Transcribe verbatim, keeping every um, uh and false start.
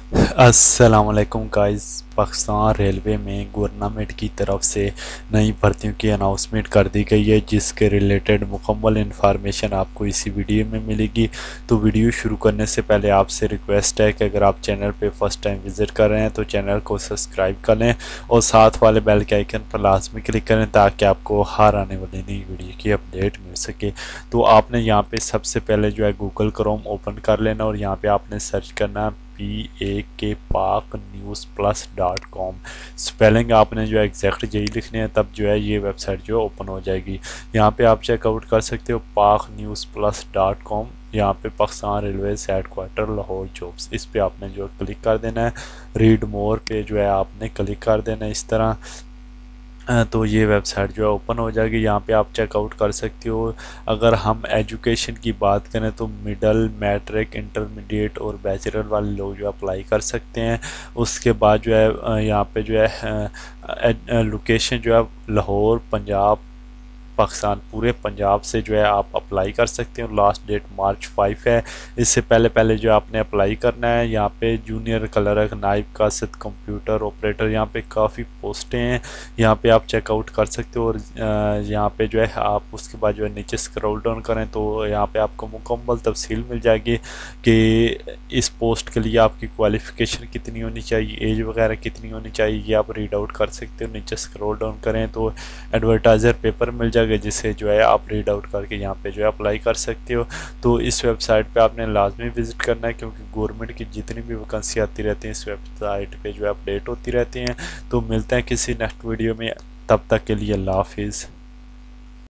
अस्सलाम वालेकुम guys. Pakistan railway में गवर्नमेंट की तरफ से नई भर्तियों की अनाउंसमेंट कर दी गई है, जिसके रिलेटेड मुकम्मल इन्फॉर्मेशन आपको इसी वीडियो में मिलेगी। तो वीडियो शुरू करने से पहले आपसे रिक्वेस्ट है कि अगर आप चैनल पे फर्स्ट टाइम विज़िट कर रहे हैं तो चैनल को सब्सक्राइब कर लें और साथ वाले बेल के आइकन पर लाजमी क्लिक करें ताकि आपको हर आने वाली नई वीडियो की अपडेट मिल सके। तो आपने यहाँ पे सबसे पहले जो है गूगल क्रोम ओपन कर लेना और यहाँ पे आपने सर्च करना है P A K pak news plus dot com. Spelling आपने जो है एग्जैक्ट यही लिखने हैं, तब जो है ये वेबसाइट जो है ओपन हो जाएगी। यहाँ पे आप चेकआउट कर सकते हो पाक न्यूज़ प्लस डॉट कॉम। यहाँ पे Pakistan railway headquarter Lahore jobs, इस पे आपने जो है क्लिक कर देना है। रीड मोर पे जो है आपने क्लिक कर देना है इस तरह। तो ये वेबसाइट जो है ओपन हो जाएगी। यहाँ पे आप चेकआउट कर सकते हो। अगर हम एजुकेशन की बात करें तो मिडल, मैट्रिक, इंटरमीडिएट और बैचलर वाले लोग जो अप्लाई कर सकते हैं। उसके बाद जो है यहाँ पे जो है लोकेशन जो है लाहौर पंजाब पाकिस्तान, पूरे पंजाब से जो है आप अप्लाई कर सकते हो। लास्ट डेट मार्च फाइव है। इससे पहले पहले जो आपने अप्लाई करना है। यहाँ पे जूनियर क्लर्क, नाइब कासिद, कंप्यूटर ऑपरेटर, यहाँ पे काफ़ी पोस्टें हैं। यहाँ पे आप चेकआउट कर सकते हो। और यहाँ पे जो है आप उसके बाद जो है नीचे स्क्रॉल डाउन करें तो यहाँ पे आपको मुकम्मल तफसील मिल जाएगी कि इस पोस्ट के लिए आपकी क्वालिफ़िकेशन कितनी होनी चाहिए, एज वगैरह कितनी होनी चाहिए, ये आप रीड आउट कर सकते हो। नीचे स्क्रॉल डाउन करें तो एडवर्टाइज़र पेपर मिल जाएगा, जिसे जो है आप रीड आउट करके यहाँ पे जो है अप्लाई कर सकते हो। तो इस वेबसाइट पे आपने लाजमी विज़िट करना है, क्योंकि गवर्नमेंट की जितनी भी वैकेंसी आती रहती हैं इस वेबसाइट पे जो है अपडेट होती रहती हैं। तो मिलते हैं किसी नेक्स्ट वीडियो में, तब तक के लिए अल्लाह हाफिज़।